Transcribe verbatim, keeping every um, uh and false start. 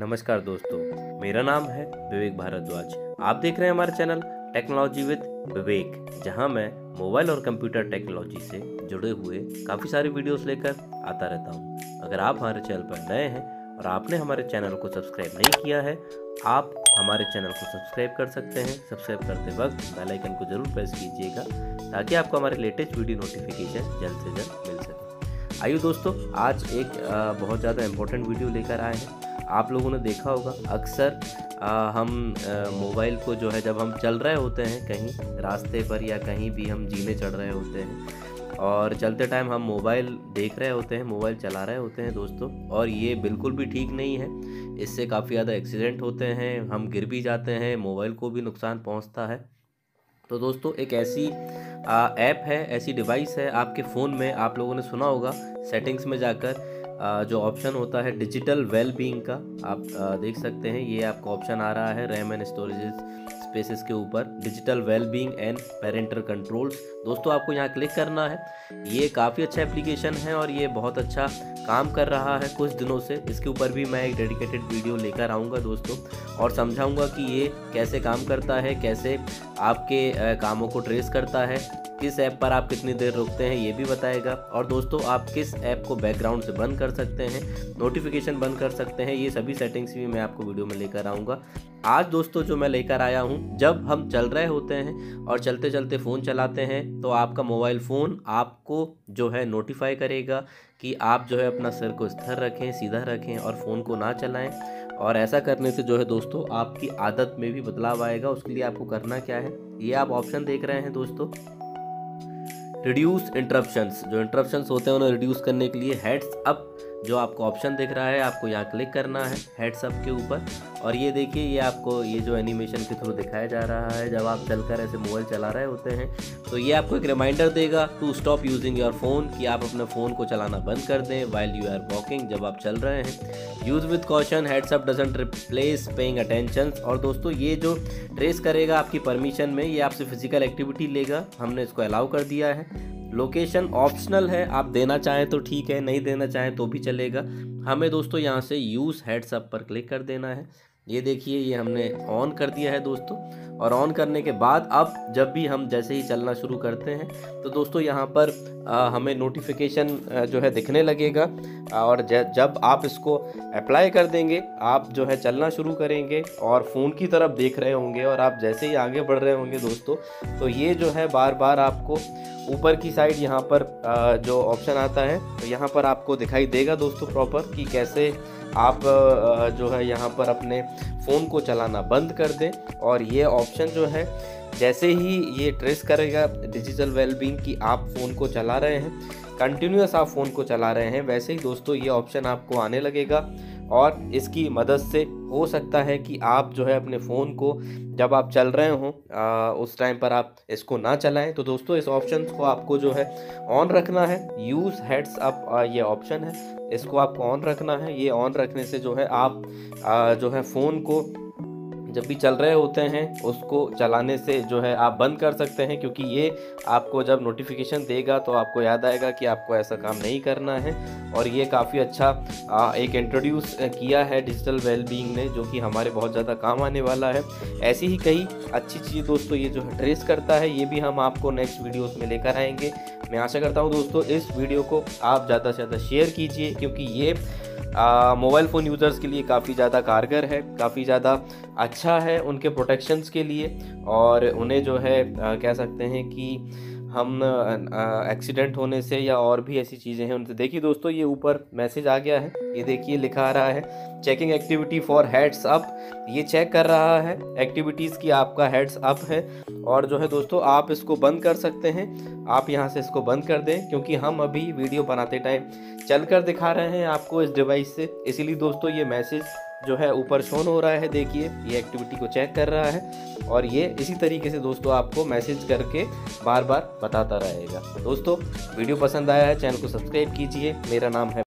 नमस्कार दोस्तों, मेरा नाम है विवेक भारद्वाज। आप देख रहे हैं हमारा चैनल टेक्नोलॉजी विद विवेक, जहां मैं मोबाइल और कंप्यूटर टेक्नोलॉजी से जुड़े हुए काफ़ी सारे वीडियोस लेकर आता रहता हूं। अगर आप हमारे चैनल पर नए हैं और आपने हमारे चैनल को सब्सक्राइब नहीं किया है, आप हमारे चैनल को सब्सक्राइब कर सकते हैं। सब्सक्राइब करते वक्त बेल आइकन को जरूर प्रेस कीजिएगा ताकि आपको हमारे लेटेस्ट वीडियो नोटिफिकेशन जल्द से जल्द मिल सके। आइए दोस्तों, आज एक आ, बहुत ज़्यादा इम्पोर्टेंट वीडियो लेकर आए हैं। आप लोगों ने देखा होगा, अक्सर आ, हम मोबाइल को जो है जब हम चल रहे होते हैं कहीं रास्ते पर या कहीं भी हम जीने चढ़ रहे होते हैं और चलते टाइम हम मोबाइल देख रहे होते हैं, मोबाइल चला रहे होते हैं दोस्तों, और ये बिल्कुल भी ठीक नहीं है। इससे काफ़ी ज़्यादा एक्सीडेंट होते हैं, हम गिर भी जाते हैं, मोबाइल को भी नुकसान पहुंचता है। तो दोस्तों, एक ऐसी ऐप है, ऐसी डिवाइस है आपके फ़ोन में, आप लोगों ने सुना होगा, सेटिंग्स में जाकर आ, जो ऑप्शन होता है डिजिटल वेल बीइंग का, आप आ, देख सकते हैं। ये आपका ऑप्शन आ रहा है रैम एंड स्टोरेज स्पेसेस के ऊपर, digital well being and parental controls. दोस्तों, आपको यहाँ क्लिक करना है। ये काफ़ी अच्छा एप्लीकेशन है और ये बहुत अच्छा काम कर रहा है कुछ दिनों से। इसके ऊपर भी मैं एक डेडिकेटेड वीडियो लेकर आऊँगा दोस्तों, और समझाऊँगा कि ये कैसे काम करता है, कैसे आपके कामों को ट्रेस करता है, किस ऐप पर आप कितनी देर रुकते हैं ये भी बताएगा। और दोस्तों, आप किस ऐप को बैकग्राउंड से बंद कर सकते हैं, नोटिफिकेशन बंद कर सकते हैं, ये सभी सेटिंग्स भी मैं आपको वीडियो में लेकर आऊँगा। आज दोस्तों जो मैं लेकर आया हूँ, जब हम चल रहे होते हैं और चलते चलते फ़ोन चलाते हैं तो आपका मोबाइल फ़ोन आपको जो है नोटिफाई करेगा कि आप जो है अपना सिर को स्थिर रखें, सीधा रखें और फ़ोन को ना चलाएं। और ऐसा करने से जो है दोस्तों आपकी आदत में भी बदलाव आएगा। उसके लिए आपको करना क्या है, ये आप ऑप्शन देख रहे हैं दोस्तों, रिड्यूस इंटरप्शंस। जो इंटरप्शंस होते हैं उन्हें रिड्यूस करने के लिए हेड्स अप जो आपको ऑप्शन दिख रहा है, आपको यहाँ क्लिक करना है हेड्स अप के ऊपर। और ये देखिए, ये आपको ये जो एनिमेशन के थ्रू दिखाया जा रहा है, जब आप चलकर ऐसे मोबाइल चला रहे होते हैं तो ये आपको एक रिमाइंडर देगा to stop using your phone, कि आप अपने फ़ोन को चलाना बंद कर दें वाइल यू आर वॉकिंग, जब आप चल रहे हैं। Use with caution, heads up doesn't replace paying attention. और दोस्तों, ये जो ट्रेस करेगा आपकी परमिशन में, ये आपसे फिजिकल एक्टिविटी लेगा, हमने इसको अलाउ कर दिया है। लोकेशन ऑप्शनल है, आप देना चाहें तो ठीक है, नहीं देना चाहें तो भी चलेगा। हमें दोस्तों यहाँ से यूज़ हेड्स अप पर क्लिक कर देना है। ये देखिए, ये हमने ऑन कर दिया है दोस्तों। और ऑन करने के बाद अब जब भी हम जैसे ही चलना शुरू करते हैं तो दोस्तों यहाँ पर आ, हमें नोटिफिकेशन जो है दिखने लगेगा। और जब आप इसको अप्लाई कर देंगे, आप जो है चलना शुरू करेंगे और फ़ोन की तरफ देख रहे होंगे, और आप जैसे ही आगे बढ़ रहे होंगे दोस्तों, तो ये जो है बार बार आपको ऊपर की साइड यहाँ पर जो ऑप्शन आता है, तो यहाँ पर आपको दिखाई देगा दोस्तों प्रॉपर कि कैसे आप जो है यहाँ पर अपने फ़ोन को चलाना बंद कर दें। और ये ऑप्शन जो है जैसे ही ये ट्रेस करेगा डिजिटल वेलबींग की आप फ़ोन को चला रहे हैं, कंटिन्यूअस आप फ़ोन को चला रहे हैं, वैसे ही दोस्तों ये ऑप्शन आपको आने लगेगा। और इसकी मदद से हो सकता है कि आप जो है अपने फ़ोन को जब आप चल रहे हों उस टाइम पर आप इसको ना चलाएं। तो दोस्तों, इस ऑप्शन को आपको जो है ऑन रखना है। यूज़ हेड्स अप ये ऑप्शन है, इसको आपको ऑन रखना है। ये ऑन रखने से जो है आप आ, जो है फ़ोन को जब भी चल रहे होते हैं उसको चलाने से जो है आप बंद कर सकते हैं, क्योंकि ये आपको जब नोटिफिकेशन देगा तो आपको याद आएगा कि आपको ऐसा काम नहीं करना है। और ये काफ़ी अच्छा आ, एक इंट्रोड्यूस किया है डिजिटल वेलबीइंग ने, जो कि हमारे बहुत ज़्यादा काम आने वाला है। ऐसी ही कई अच्छी चीज़ दोस्तों ये जो है ट्रेस करता है, ये भी हम आपको नेक्स्ट वीडियोस में लेकर आएंगे। मैं आशा करता हूँ दोस्तों इस वीडियो को आप ज़्यादा से ज़्यादा शेयर कीजिए, क्योंकि ये मोबाइल फ़ोन यूज़र्स के लिए काफ़ी ज़्यादा कारगर है, काफ़ी ज़्यादा अच्छा है उनके प्रोटेक्शंस के लिए। और उन्हें जो है आ, कह सकते हैं कि हम एक्सीडेंट होने से या और भी ऐसी चीज़ें हैं उनसे। देखिए दोस्तों, ये ऊपर मैसेज आ गया है, ये देखिए लिखा आ रहा है checking activity for heads up. ये चेक कर रहा है एक्टिविटीज़ की आपका हेड्स अप है। और जो है दोस्तों, आप इसको बंद कर सकते हैं, आप यहाँ से इसको बंद कर दें, क्योंकि हम अभी वीडियो बनाते टाइम चलकर दिखा रहे हैं आपको इस डिवाइस से, इसीलिए दोस्तों ये मैसेज जो है ऊपर शोन हो रहा है। देखिए, ये एक्टिविटी को चेक कर रहा है और ये इसी तरीके से दोस्तों आपको मैसेज करके बार बार बताता रहेगा। दोस्तों, वीडियो पसंद आया है, चैनल को सब्सक्राइब कीजिए। मेरा नाम है